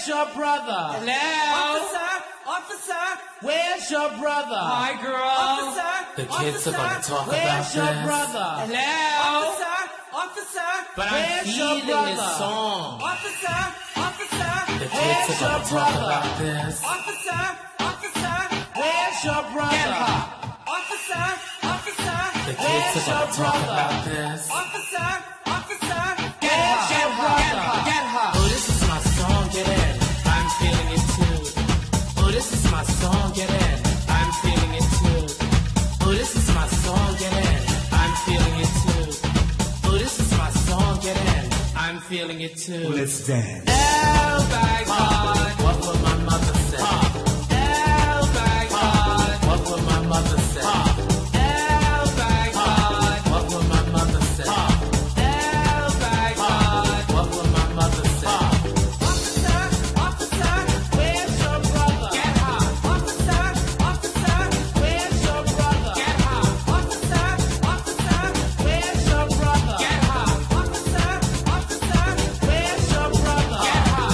Where's your brother? Hello? Officer! Where's your brother? Hi, girl. Officer! The kids are gonna talk Where's about your this. brother? Hello? Officer! But I'm Where's your feeling this brother? song. Officer! The kids Where's are gonna your talk brother? about this. Officer! Where's your brother? Officer! The kids are gonna talk about this. Officer! Where's your brother? Get her. Oh, this is my song, get in. I'm feeling it too. Oh, this is my song, get in. I'm feeling it too. Oh, this is my song, get in. I'm feeling it too. Oh, this is my song, get in. I'm feeling it too. Let's dance. El Baghdad. What would my mother say? El Baghdad. What would my mother say? El Baghdad. What would my mother say? El Baghdad. What would my mother say? Where's your brother? Get her. Where's your brother? Get her. Where's your brother? Get her. Where's your brother? Get her.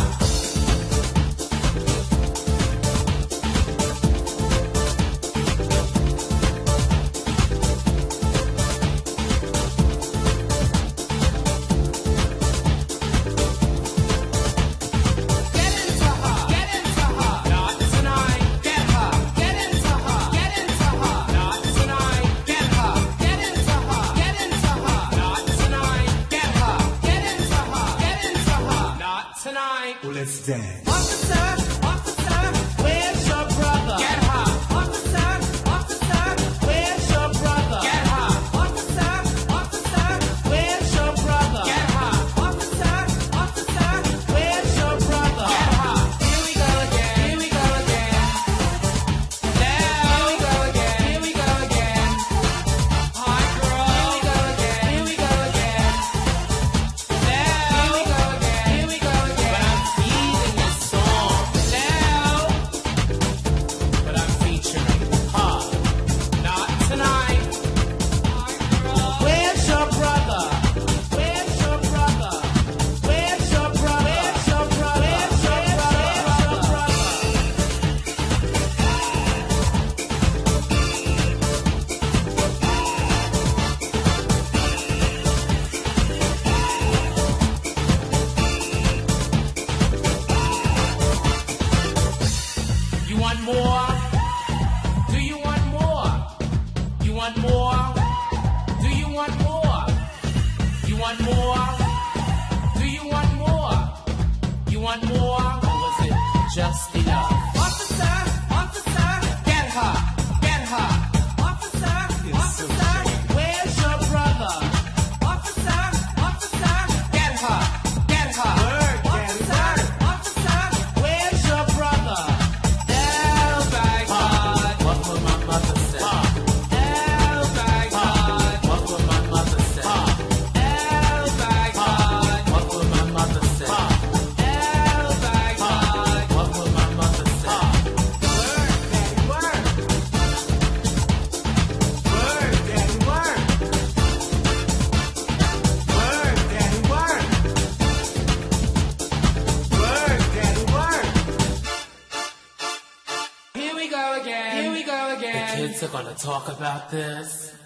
Get into her. Get into her. Not tonight. Get her. Get into her. Get into her. Not tonight. Get her. Get into her. Get into her. Not tonight. Get her. Get into her. Get into her. Not tonight. Let's dance. Where's your brother? Get her. Where's your brother? Get her. Where's your brother? Get her. Where's your brother? Get her. Here we go again. Here we go again. Here we go again. Here we go again. Hi, girl. Here we go again. Here we go again. Here we go again. Here we go again. But I'm feeling this song. Hello. But I'm featuring her. Not tonight. Hi, girl. Where's your brother? Where's your brother? Where's your brother? Where's your brother? Where's your brother? You want more? Do you want more? You want more? Do you want more? You want more? Do you want more? You want more? Or was it just enough? Get her. Get her. Where's your brother? Get her. Get her. Where's your brother? El Baghdad. What would my mother say? El Baghdad. What would my mother say? El Baghdad. What would my mother say? El Baghdad. What would my mother say? Here we go again. Here we go The again. kids are gonna talk about this.